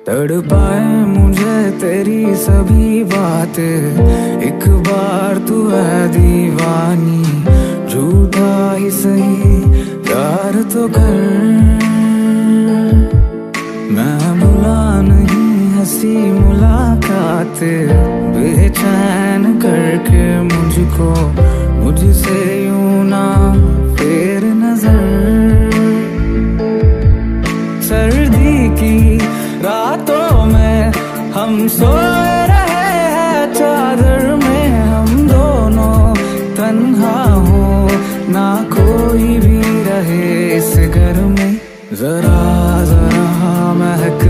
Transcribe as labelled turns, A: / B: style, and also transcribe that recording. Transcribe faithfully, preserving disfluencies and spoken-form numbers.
A: तड़पाए मुझे तेरी सभी बातें, एक बार तू है दीवानी, झूठा ही सही प्यार तो कर। मैं भुला नहीं हंसी मुलाकातें, बेचैन करके मुझको मुझसे यूं ना फेर नजर। सर्दी की रातों में हम सोए रहे हैं चादर में, हम दोनों तन्हा हो ना कोई भी रहे इस घर में। जरा जरा महक